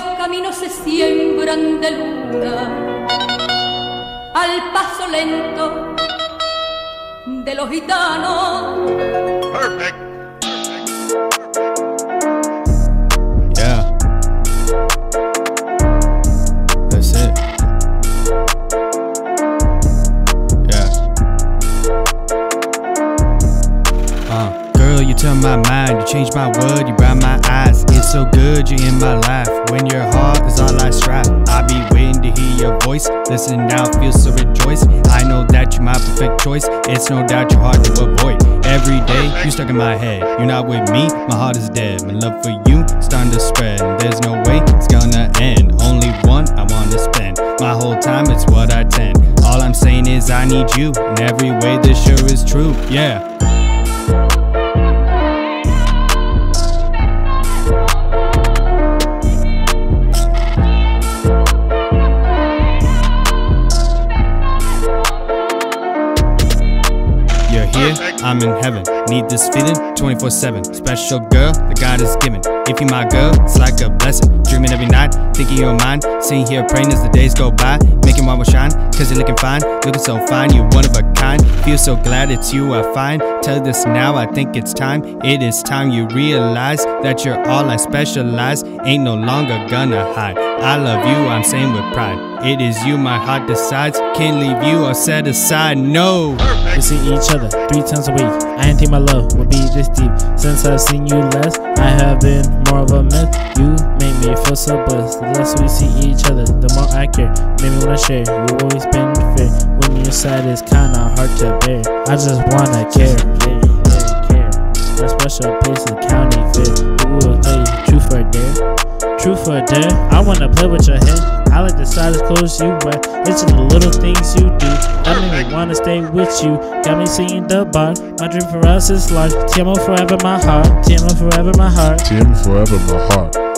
los caminos se siembran de luna al paso lento de los gitanos. Perfect. Yeah. That's it. Yeah. Girl, you turn my mind, you change my world, you brighten my eyes. It's so good, you're in my life. When your heart is all I strive, I'll be waiting to hear your voice. Listen now, feel so rejoice. I know that you're my perfect choice. It's no doubt you're hard to avoid. Every day, you stuck in my head. You're not with me, my heart is dead. My love for you starting to spread. There's no way it's gonna end. Only one I wanna spend. My whole time, it's what I tend. All I'm saying is I need you. In every way, this sure is true. Yeah. You're here, I'm in heaven. Need this feeling 24/7. Special girl that God is given. If you're my girl, it's like a blessing. Dreaming every night, thinking you're mine. Sitting here praying as the days go by. Making my will shine, cause you're looking fine. Looking so fine, you're one of a kind. Feel so glad it's you I find. Tell you this now, I think it's time. It is time you realize that you're all I specialize. Ain't no longer gonna hide. I love you, I'm saying with pride. It is you my heart decides. Can't leave you or set aside, no. We see each other 3 times a week. I didn't think my love would be this deep. Since I've seen you less, I have been more of a myth. You make me feel so blessed. The less we see each other, the more I care. Made me wanna share. You've always been fair. When you're sad, it's kinda hard to bear. I just wanna care. Care. A special place in county fair. Who will play truth or dare? Truth or dare? I wanna play with your head. I like the side as close you, but it's the little things you do that make me wanna stay with you. Got me singing the bar. My dream for us is large. TMO forever my heart. TMO forever my heart. TM forever my heart.